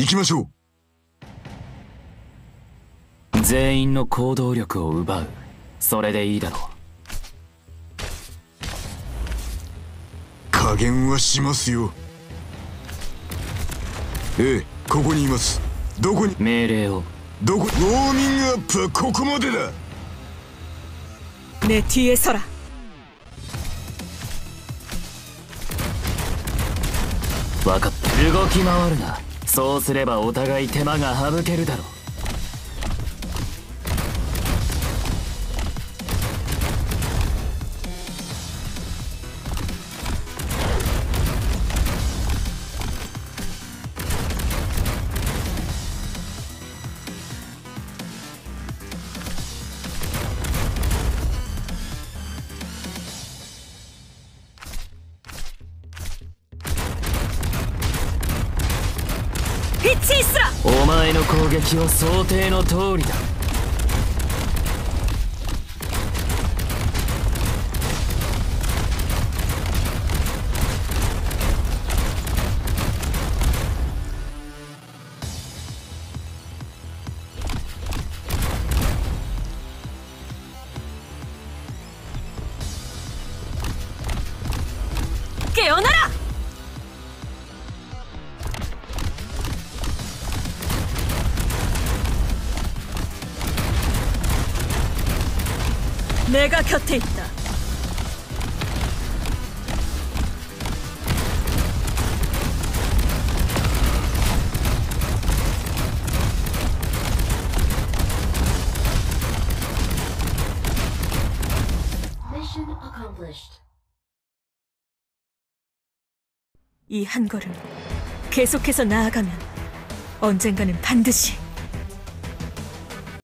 行きましょう。全員の行動力を奪う。それでいいだろう。 加減はしますよ。ええ、ここにいます。どこに命令を。 ウォーミングアップはここまでだ。 ネティエソラ。 分かった。動き回るな。そうすればお互い手間が省けるだろう。お前の攻撃は想定の通りだ。 ケオナラ。目がかっていった。이 한 걸음 계속해서 나아가면 언젠가는 반드시